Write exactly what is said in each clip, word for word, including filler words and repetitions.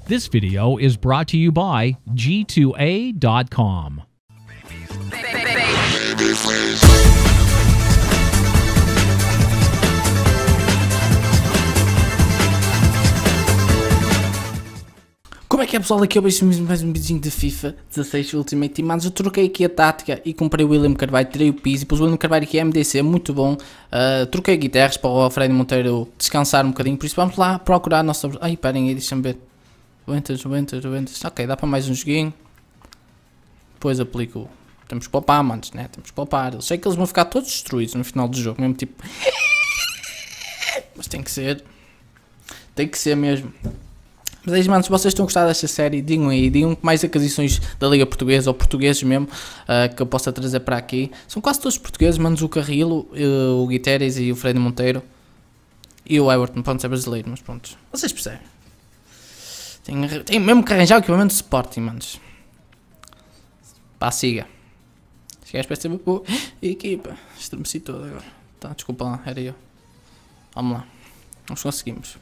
This video is brought to you by G two A dot com. Como é que é, pessoal? Aqui eu vejo mais um vídeo de FIFA dezasseis Ultimate Team. Mas eu troquei aqui a tática e comprei o William Carvalho, tirei o piso e pus o William Carvalho aqui M D C, muito bom. Uh, troquei guitarras para o Fred Monteiro descansar um bocadinho, por isso vamos lá procurar a nossa... Ai, parem aí, deixa-me ver. Juventus, Juventus, Juventus. Ok, dá para mais um joguinho. Depois aplico... Temos que poupar, manos, né? Temos que poupar. Eu sei que eles vão ficar todos destruídos no final do jogo, mesmo tipo... Mas tem que ser. Tem que ser mesmo. Mas aí, mano, se vocês estão a gostar desta série, digam aí, digam mais aquisições da Liga Portuguesa, ou portugueses mesmo, uh, que eu possa trazer para aqui. São quase todos portugueses, menos o Carrilo, uh, o Guiterres e o Fred Monteiro. E o Everton, pode ser brasileiro, mas pronto. Vocês percebem. Tem, tem mesmo que arranjar o equipamento de Sporting, manos. Pá, siga. Este gajo parece ser boa equipa. Estremeci todo agora. Tá, desculpa lá, era eu. Vamos lá. Nós conseguimos.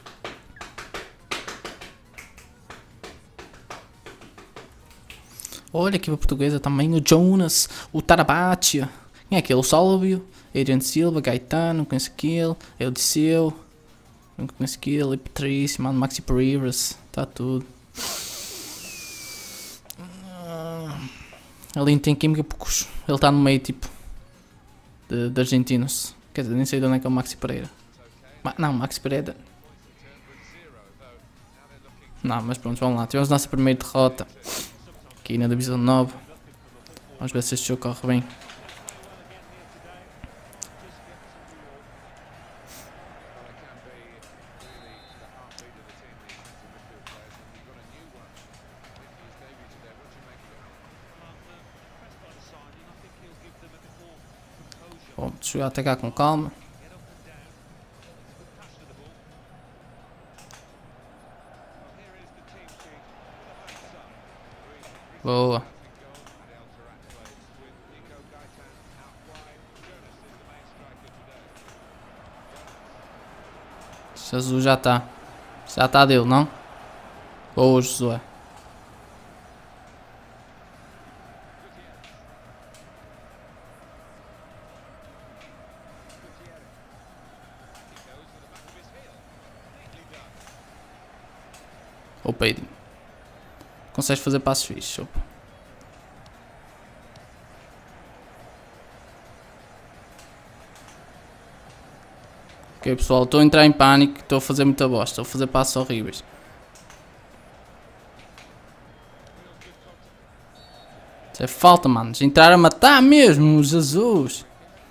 Olha, equipa portuguesa também, o Jonas, o Tarabatia, quem é aquele? O Sálvio, Adrian Silva, Gaetano, não conheço aquele, Eudiceu, não conheço aquele, Patrício, mano, Maxi Perivas, está tudo. Ali não tem química porque ele está no meio tipo de, de argentinos, quer dizer, nem sei de onde é que é o Maxi Pereira. Ma não, Maxi Pereira. Não, mas pronto, vamos lá, tivemos a nossa primeira derrota. Aqui na divisão nove. Vamos ver se este jogo corre bem. Bom, deixa eu atacar com calma. Boa. Jesus já está. Já está dele, não? Boa, Josué. Opa, Edinho. Consegues fazer passos fixos. Opa. Ok, pessoal, estou a entrar em pânico, estou a fazer muita bosta, estou a fazer passos horríveis. Isso é falta, manos. Entrar a matar mesmo, Jesus.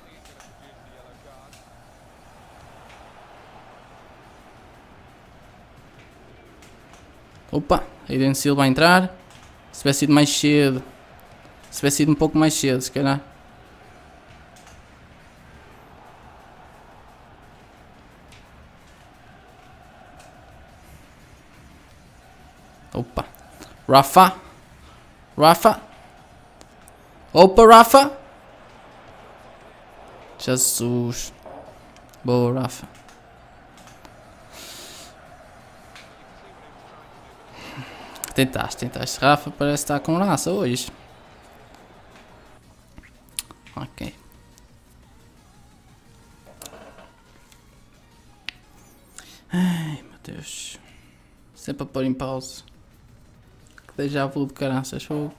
Opa, Aiden Silva vai entrar. Se tivesse sido mais cedo. Se tivesse sido um pouco mais cedo, se calhar. Opa. Rafa. Rafa. Opa, Rafa. Jesus. Boa, Rafa. Tentaste, tentaste. Rafa parece estar com raça hoje. Ok. Ai, meu Deus. Sempre a pôr em pausa. Que déjà vu de caraças. Fogo.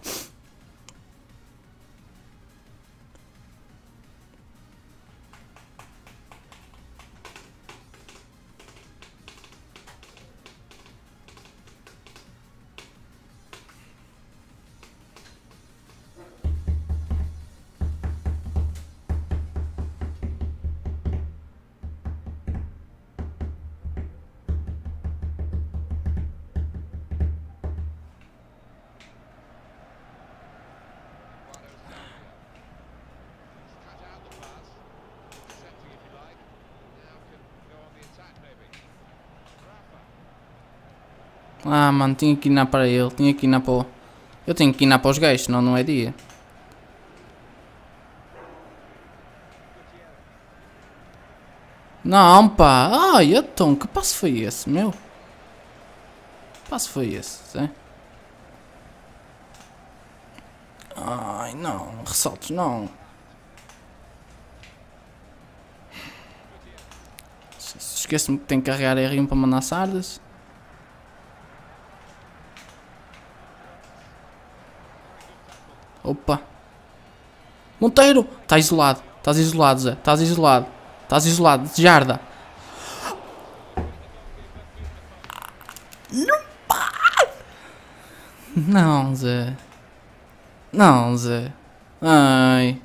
Ah, mano, tinha que ir para ele, tinha que ir para o... Eu tenho que ir para os gajos, senão não é dia. Não, pá. Ai, então, que passo foi esse, meu? passo foi esse, Zé? Ai, não. Ressaltos, não. Esqueço-me que tenho que carregar R um para mandar sardas. Opa. Monteiro! Estás isolado. Estás isolado, Zé. Estás isolado. Estás isolado. Jarda. Não, pá. Não, Zé. Não, Zé. Ai.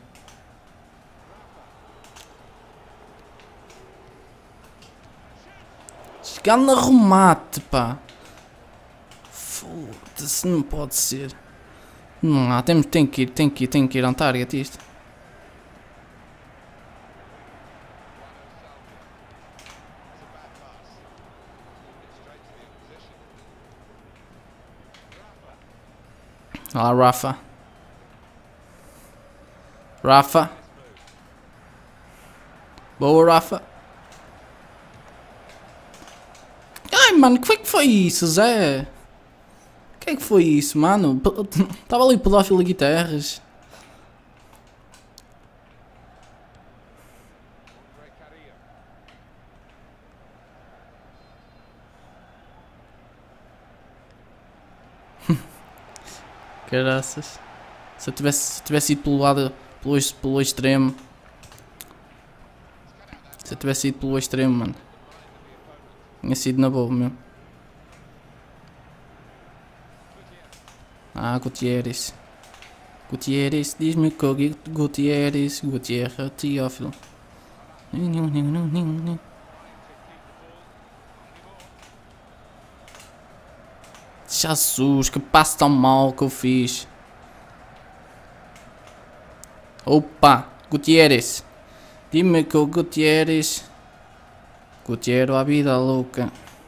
Chegar no remate, pá. Foda-se, não pode ser. Não há, temos, tem que ir, tem que ir, tem que ir on target isto. Olha lá, Rafa. Rafa. Boa, Rafa. Ai, mano, que foi que foi isso, Zé? O que é que foi isso, mano? Estava ali pedófilo de guitarras. Caraças. Se eu tivesse, se eu tivesse ido pelo lado, pelo, pelo extremo. Se eu tivesse ido pelo extremo, mano. Tinha sido na boa mesmo. Ah, Gutierrez. Gutierrez, diz-me que o Gutierrez, Gutierrez, Teófilo. Jesus, que passo tão mal que eu fiz. Opa, Gutierrez. Dime que o Gutierrez. Gutierrez, a vida louca.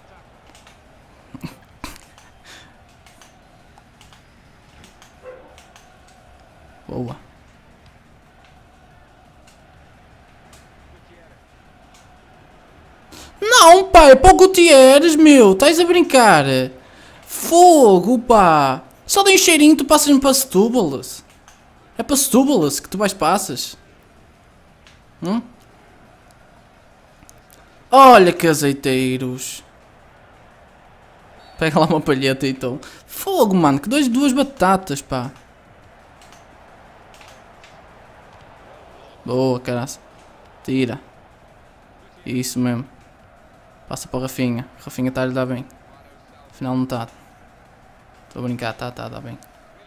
Boa. Não, pá, é para o Gutierrez, meu. Estás a brincar? Fogo, pá. Só dei um cheirinho e tu passas-me para Setúbalas. É para Setúbalas que tu vais passas. Hum? Olha que azeiteiros. Pega lá uma palheta então. Fogo, mano. Que dois, duas batatas, pá. Boa, caraça. Tira. Isso mesmo. Passa para o Rafinha. Rafinha está a lhe dar bem. Afinal não está. Estou a brincar. Está, está, está bem.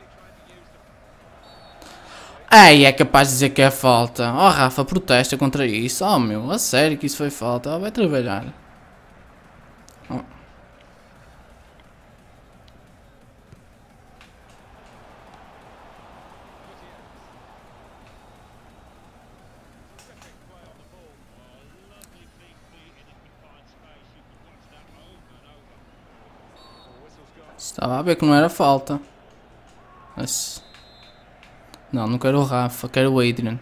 Ei, é capaz de dizer que é falta. Oh, Rafa, protesta contra isso. Oh, meu, a sério que isso foi falta. Oh, vai trabalhar. Oh. Estava a ver que não era falta. Mas... Não, não quero o Rafa, quero o Adrian.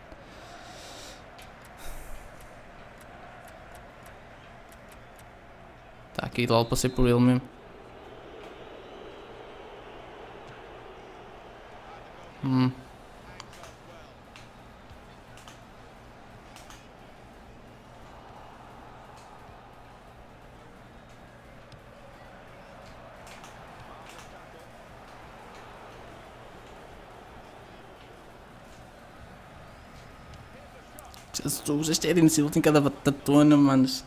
Tá aqui, logo passei por ele mesmo. Hum. Jesus, este Adrian Silva tem cada batatona, manos.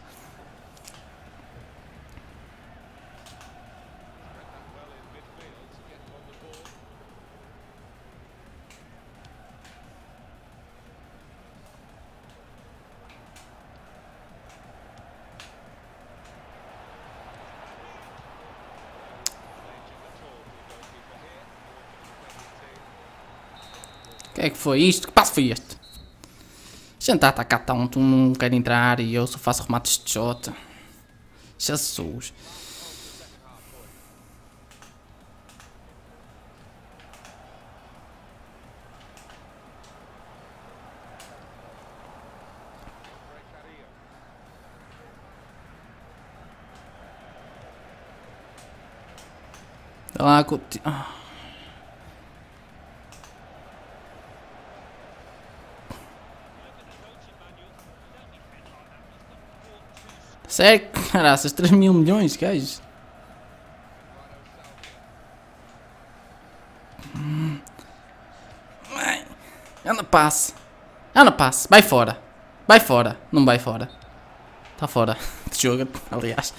O que é que foi isto? Que passo foi este? Jantar está cá, tá, um, tu não quer entrar e eu só faço remates de Jota. Jesus. Vai lá, Coutinho. Ah. Sério? Caraças, três mil milhões, gajo. Hum. Anda, passe. Anda, passe. Vai fora. Vai fora. Não vai fora. Está fora de jogo, aliás.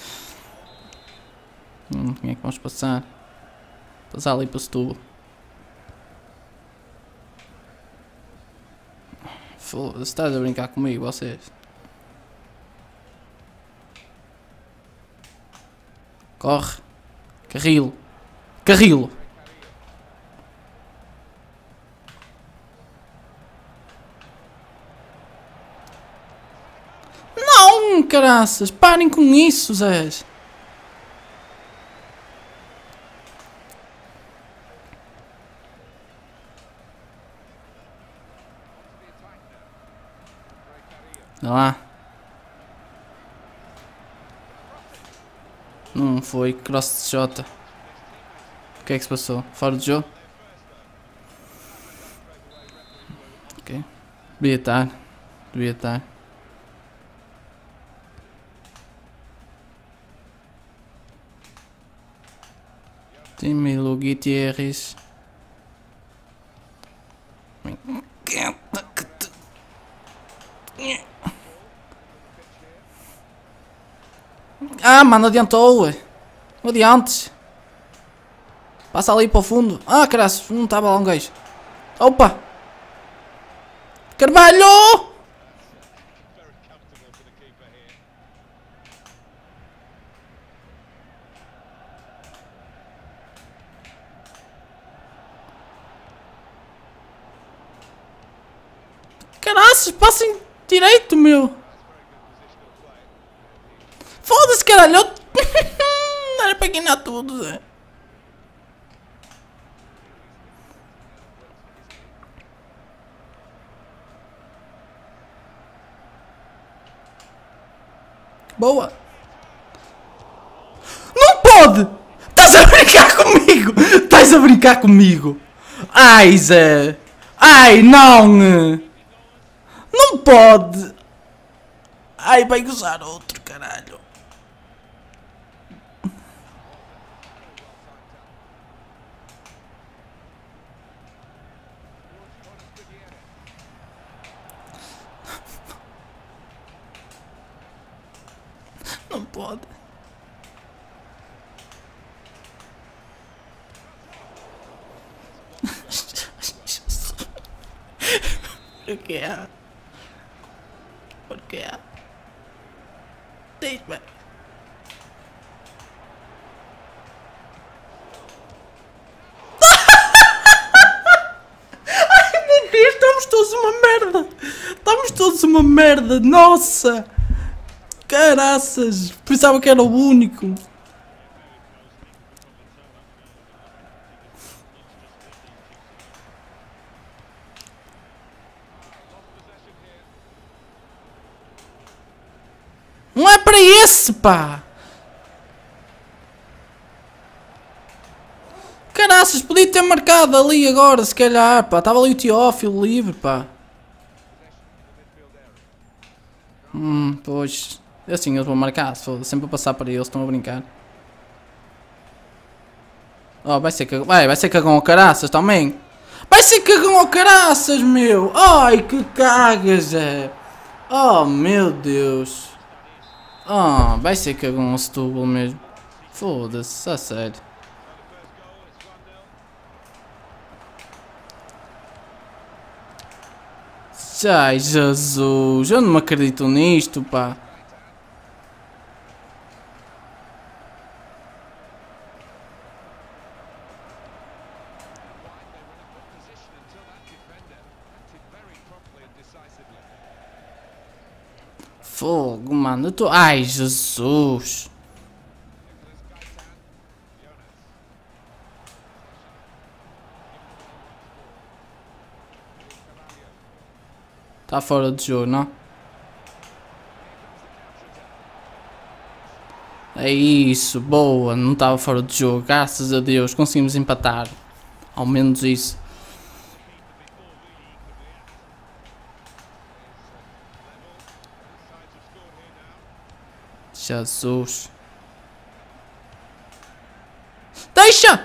Hum, quem é que vamos passar? Passar ali para o Setúbal. Foda-se, estás a brincar comigo, vocês. Corre. Carrilo. Carrilo. Não, caraças. Parem com isso, Zé. Olha lá. Não foi. Cross de Jota. O que é que se passou? Fora do jogo? Ok. Devia estar. Devia estar. Timilo Gutierrez. Ah, mano, adiantou, ué. Adiantes. Passa ali para o fundo. Ah, caralho, não estava lá um gajo. Opa! Carvalho! Caraças, passem direito, meu. Foda-se, caralho. Não era para guinar tudo, Zé. Boa. Não pode. Estás a brincar comigo. Estás a brincar comigo. Ai, Zé. Ai, não. Não pode. Ai, vai gozar outro, caralho. Não pode. Por que é? Por que é? Diz-me. Ai, meu Deus, estamos todos uma merda. Estamos todos uma merda. Nossa. Caraças. Pensava que era o único. Não é para esse, pá! Caraças, podia ter marcado ali agora, se calhar, pá. Estava ali o Teófilo livre, pá. Hum, pois. Assim eles vão marcar, sou sempre a passar para eles, estão a brincar. Oh, vai ser cagão. Vai, vai ser cagão ao caraças também. Vai ser cagão ao caraças, meu! Ai, que cagas, é! Oh, meu Deus! Ah, oh, vai ser cagão ao Setúbal mesmo. Foda-se, a sério. Ai, Jesus, eu não me acredito nisto, pá. Fogo, mano, eu tô... Ai, Jesus. Tá fora de jogo, não? É isso, boa, não estava fora de jogo, graças a Deus, conseguimos empatar. Ao menos isso. Jesus. Deixa!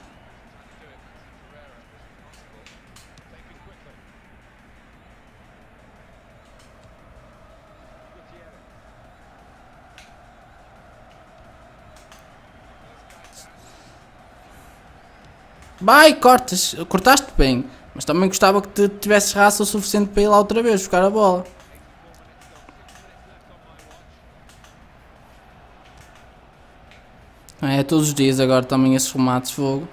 Vai, cortas, cortaste bem, mas também gostava que te tivesses raça o suficiente para ir lá outra vez buscar a bola. É, todos os dias agora também esses remates de fogo.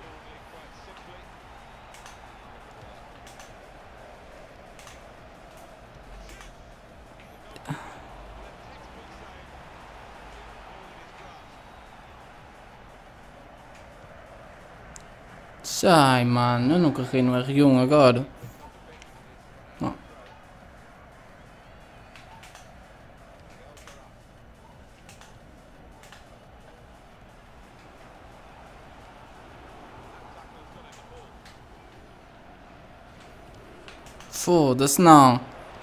Sai, mano, eu não carreguei no R um agora. Não. Foda-se, não.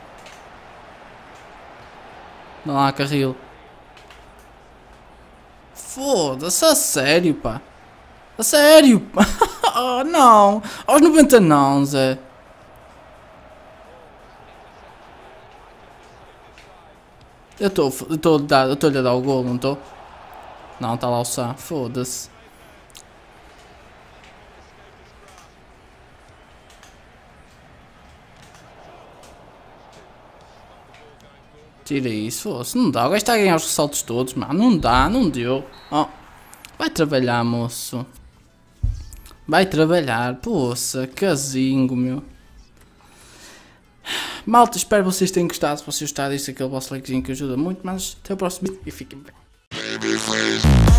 Não há carril. Foda-se, a sério, pá. A sério, pá. Oh, não. Aos noventa não, Zé. Eu estou eu estou-lhe a dar o gol, não estou? Não, está lá o Sá. Foda-se. Tira isso, foda-se. Não dá. O gajo está a ganhar os ressaltos todos, mano. Não dá, não deu. Oh. Vai trabalhar, moço. Vai trabalhar. Poça, casingo, meu. Malta, espero que vocês tenham gostado. Se vocês gostaram, isso é aquele vosso likezinho que ajuda muito. Mas até o próximo vídeo e fiquem bem.